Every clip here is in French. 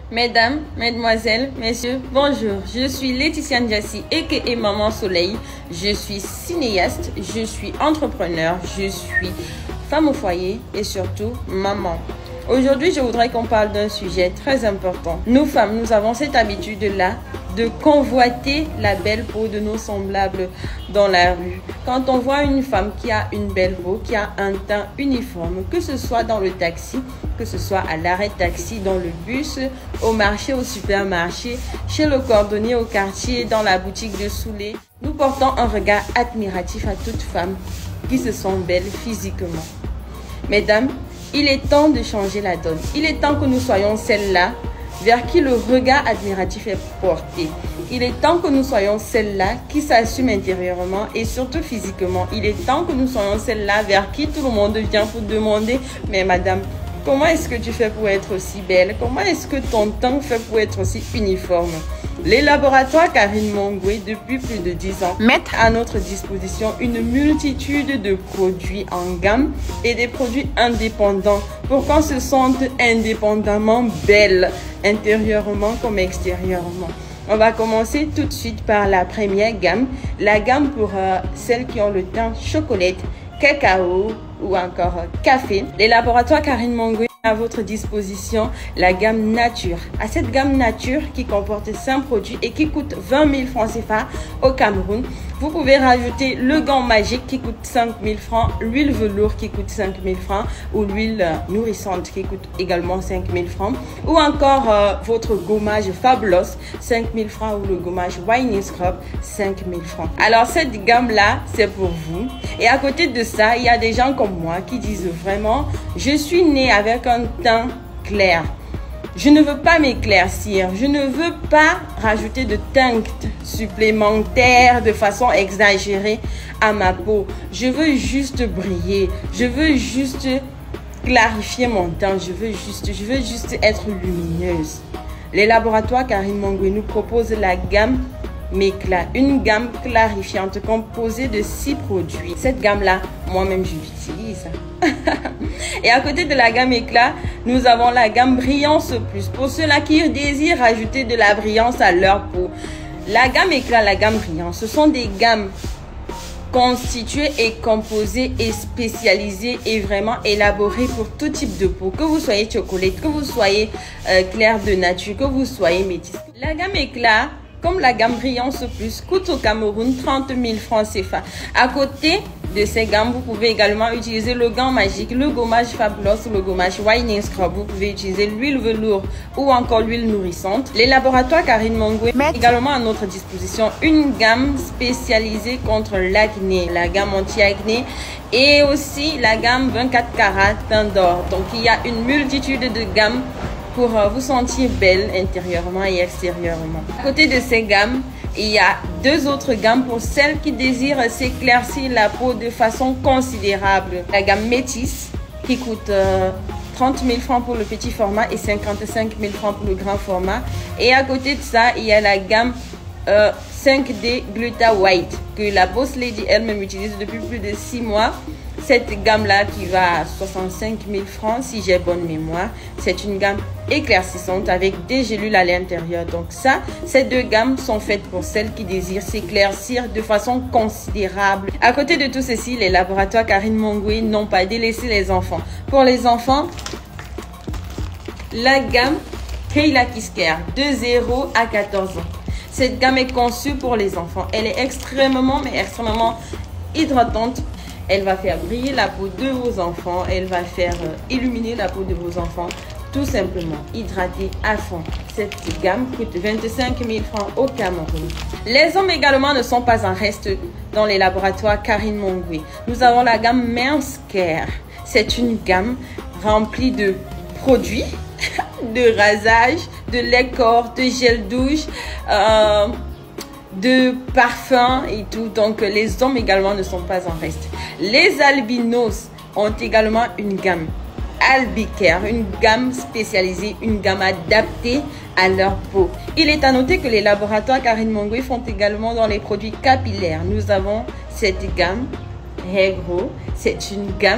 Mesdames, mesdemoiselles, messieurs, bonjour. Je suis Laetitia Ndiassi, aka Maman Soleil. Je suis cinéaste, je suis entrepreneur, je suis femme au foyer et surtout maman. Aujourd'hui, je voudrais qu'on parle d'un sujet très important. Nous femmes, nous avons cette habitude-là de convoiter la belle peau de nos semblables dans la rue. Quand on voit une femme qui a une belle peau, qui a un teint uniforme, que ce soit dans le taxi, que ce soit à l'arrêt taxi, dans le bus, au marché, au supermarché, chez le cordonnier, au quartier, dans la boutique de Soulé, nous portons un regard admiratif à toute femme qui se sent belle physiquement. Mesdames, il est temps de changer la donne. Il est temps que nous soyons celles-là vers qui le regard admiratif est porté. Il est temps que nous soyons celles-là qui s'assument intérieurement et surtout physiquement. Il est temps que nous soyons celles-là vers qui tout le monde vient pour demander « Mais madame, comment est-ce que tu fais pour être aussi belle? Comment est-ce que ton teint fait pour être aussi uniforme ?» Les laboratoires Karine Mongwe, depuis plus de 10 ans, mettent à notre disposition une multitude de produits en gamme et des produits indépendants pour qu'on se sente indépendamment belle, intérieurement comme extérieurement. On va commencer tout de suite par la première gamme, la gamme pour celles qui ont le teint chocolat, cacao ou encore café. Les laboratoires Karine Mongwe à votre disposition la gamme Nature. À cette gamme Nature qui comporte 5 produits et qui coûte 20 000 francs CFA au Cameroun, vous pouvez rajouter le gant magique qui coûte 5 000 francs, l'huile velours qui coûte 5 000 francs ou l'huile nourrissante qui coûte également 5 000 francs ou encore votre gommage Fabulous 5 000 francs ou le gommage Whitening Scrub 5 000 francs. Alors cette gamme là c'est pour vous. Et à côté de ça, il y a des gens comme moi qui disent vraiment je suis née avec un teint clair. Je ne veux pas m'éclaircir. Je ne veux pas rajouter de teintes supplémentaires de façon exagérée à ma peau. Je veux juste briller. Je veux juste clarifier mon teint. Je veux juste être lumineuse. Les laboratoires Karine Mongwe nous proposent la gamme Méclat, une gamme clarifiante composée de 6 produits. Cette gamme-là, moi-même, je l'utilise. Et à côté de la gamme Éclat, nous avons la gamme Brillance Plus. Pour ceux-là qui désirent ajouter de la brillance à leur peau. La gamme Éclat, la gamme Brillance, ce sont des gammes constituées et composées et spécialisées et vraiment élaborées pour tout type de peau. Que vous soyez chocolate, que vous soyez clair de nature, que vous soyez métisse. La gamme Éclat, comme la gamme Brillance Plus, coûte au Cameroun 30 000 francs CFA. À côté de ces gammes, vous pouvez également utiliser le gant magique, le gommage Fabulous, le gommage Whitening Scrub. Vous pouvez utiliser l'huile velours ou encore l'huile nourrissante. Les laboratoires Karine Mongwe mettent également à notre disposition une gamme spécialisée contre l'acné, la gamme anti-acné et aussi la gamme 24 carats teint d'or. Donc il y a une multitude de gammes pour vous sentir belle intérieurement et extérieurement. À côté de ces gammes, il y a 2 autres gammes pour celles qui désirent s'éclaircir la peau de façon considérable. La gamme Métis qui coûte 30 000 francs pour le petit format et 55 000 francs pour le grand format. Et à côté de ça, il y a la gamme 5D Gluta White que la Boss Lady elle-même utilise depuis plus de 6 mois. Cette gamme-là qui va à 65 000 francs si j'ai bonne mémoire. C'est une gamme éclaircissante avec des gélules à l'intérieur. Donc ça, ces 2 gammes sont faites pour celles qui désirent s'éclaircir de façon considérable. À côté de tout ceci, les laboratoires Karine Mongwe n'ont pas délaissé les enfants. Pour les enfants, la gamme Kayla Kisker de 0 à 14 ans. Cette gamme est conçue pour les enfants. Elle est extrêmement hydratante. Elle va faire briller la peau de vos enfants. Elle va faire illuminer la peau de vos enfants. Tout simplement, hydrater à fond. Cette gamme coûte 25 000 francs au Cameroun. Les hommes également ne sont pas en reste dans les laboratoires Karine Mongwe. Nous avons la gamme Men's Care. C'est une gamme remplie de produits, de rasage, de lait corps, de gel douche, de parfums et tout. Donc les hommes également ne sont pas en reste. Les albinos ont également une gamme Albicare, une gamme spécialisée, une gamme adaptée à leur peau. Il est à noter que les laboratoires Karine Mongwe font également dans les produits capillaires. Nous avons cette gamme Hair Grow. C'est une gamme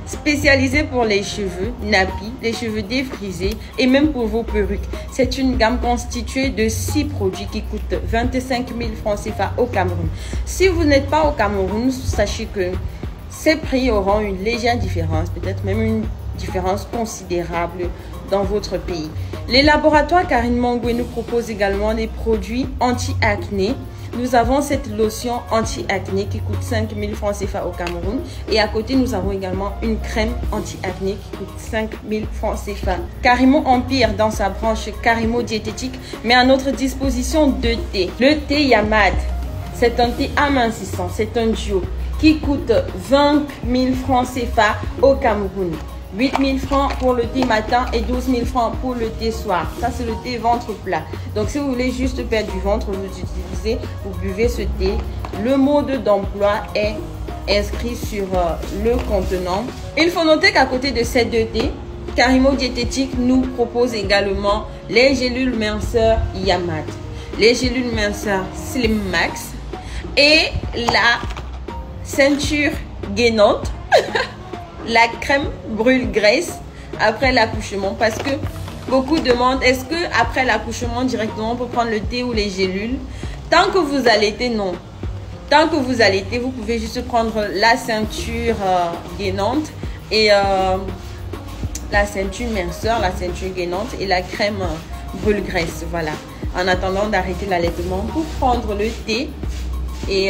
spécialisée pour les cheveux nappis, les cheveux défrisés et même pour vos perruques. C'est une gamme constituée de 6 produits qui coûtent 25 000 francs CFA au Cameroun. Si vous n'êtes pas au Cameroun, sachez que ces prix auront une légère différence, peut-être même une différence considérable dans votre pays. Les laboratoires Karine Mangoué nous proposent également des produits anti-acné. Nous avons cette lotion anti-acné qui coûte 5 000 francs CFA au Cameroun. Et à côté, nous avons également une crème anti-acné qui coûte 5 000 francs CFA. Carimo Empire, dans sa branche Carimo Diététique, met à notre disposition 2 thés. Le thé Yamad, c'est un thé amincissant, c'est un duo qui coûte 20 000 francs CFA au Cameroun. 8 000 francs pour le thé matin et 12 000 francs pour le thé soir. Ça, c'est le thé ventre plat. Donc, si vous voulez juste perdre du ventre, vous buvez ce thé. Le mode d'emploi est inscrit sur le contenant. Il faut noter qu'à côté de ces 2 thés, Carimo Diététique nous propose également les gélules minceurs Yamad, les gélules minceurs Slim Max et la ceinture gainante. La crème brûle-graisse après l'accouchement, parce que beaucoup demandent est-ce que après l'accouchement directement on peut prendre le thé ou les gélules. Tant que vous allaitez, non. Tant que vous allaitez, vous pouvez juste prendre la ceinture gainante et la ceinture minceur, la ceinture gainante et la crème brûle-graisse. Voilà. En attendant d'arrêter l'allaitement pour prendre le thé et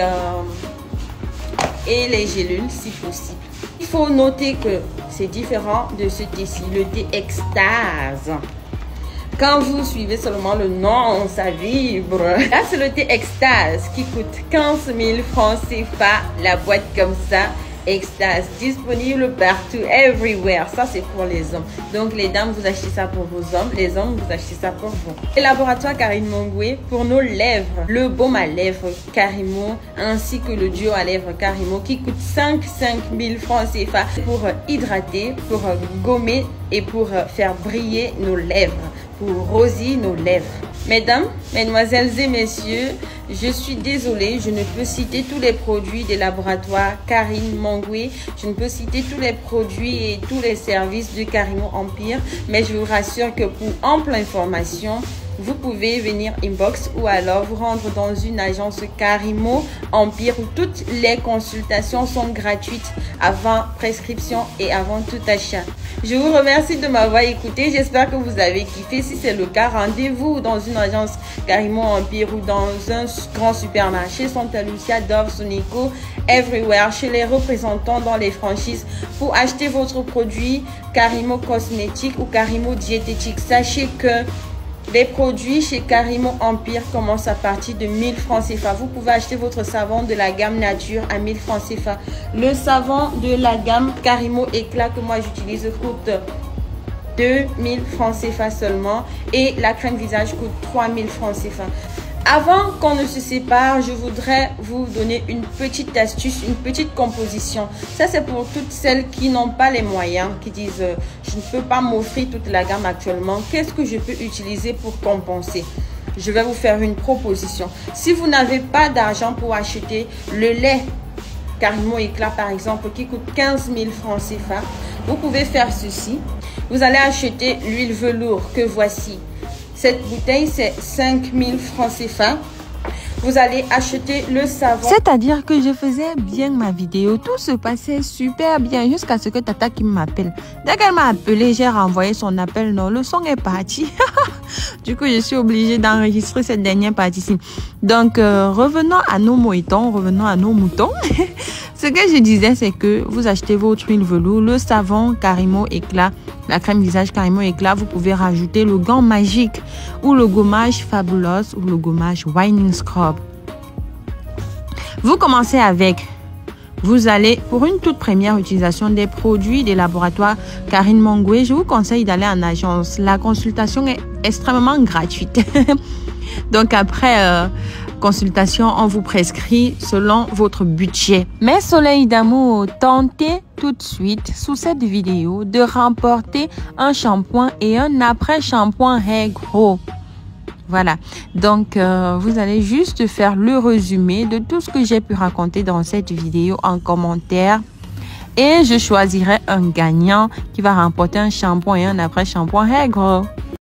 les gélules si possible. Il faut noter que c'est différent de ce thé-ci, le thé Extase. Quand vous suivez seulement le nom, ça vibre. Là, c'est le thé Extase qui coûte 15 000 francs CFA, la boîte comme ça. Extase, disponible partout, everywhere. Ça, c'est pour les hommes. Donc, les dames, vous achetez ça pour vos hommes. Les hommes, vous achetez ça pour vous. Les laboratoires Karine Mangoué pour nos lèvres. Le baume à lèvres Carimo ainsi que le duo à lèvres Carimo qui coûte 5 000 francs CFA pour hydrater, pour gommer et pour faire briller nos lèvres, pour rosir nos lèvres. Mesdames, mesdemoiselles et messieurs, je suis désolée, je ne peux citer tous les produits des laboratoires Karine Mangoué, je ne peux citer tous les produits et tous les services de Carimo Empire, mais je vous rassure que pour ample information, vous pouvez venir inbox ou alors vous rendre dans une agence Carimo Empire où toutes les consultations sont gratuites avant prescription et avant tout achat. Je vous remercie de m'avoir écouté. J'espère que vous avez kiffé. Si c'est le cas, rendez-vous dans une agence Carimo Empire ou dans un grand supermarché Santa Lucia, Dove, Sonico, everywhere, chez les représentants dans les franchises pour acheter votre produit Carimo Cosmétique ou Carimo Diététique. Sachez que les produits chez Carimo Empire commencent à partir de 1000 francs CFA. Vous pouvez acheter votre savon de la gamme nature à 1000 francs CFA. Le savon de la gamme Carimo Éclat que moi j'utilise coûte 2000 francs CFA seulement. Et la crème visage coûte 3000 francs CFA. Avant qu'on ne se sépare, je voudrais vous donner une petite astuce, une petite composition. Ça, c'est pour toutes celles qui n'ont pas les moyens, qui disent « je ne peux pas m'offrir toute la gamme actuellement. Qu'est-ce que je peux utiliser pour compenser ?» Je vais vous faire une proposition. Si vous n'avez pas d'argent pour acheter le lait Carimo Éclat, par exemple, qui coûte 15 000 francs CFA, vous pouvez faire ceci. Vous allez acheter l'huile velours que voici. Cette bouteille, c'est 5 000 francs CFA. Vous allez acheter le savon. C'est-à-dire que je faisais bien ma vidéo. Tout se passait super bien jusqu'à ce que Tata qui m'appelle. Dès qu'elle m'a appelé, j'ai renvoyé son appel. Non, le son est parti. Du coup, je suis obligée d'enregistrer cette dernière partie-ci. Donc, revenons à nos moutons. Revenons à nos moutons. Ce que je disais, c'est que vous achetez votre huile velours, le savon Carimo Éclat, la crème visage Carimo Éclat. Vous pouvez rajouter le gant magique ou le gommage Fabulous ou le gommage Whitening Scrub. Vous commencez avec, vous allez, pour une toute première utilisation des produits des laboratoires Karine Mangoué, je vous conseille d'aller en agence. La consultation est extrêmement gratuite. Donc après consultation, on vous prescrit selon votre budget. Mes soleils d'amour, tentez tout de suite sous cette vidéo de remporter un shampoing et un après-shampoing Hair Grow. Voilà, donc vous allez juste faire le résumé de tout ce que j'ai pu raconter dans cette vidéo en commentaire. et je choisirai un gagnant qui va remporter un shampoing et un après-shampoing Hair Grow.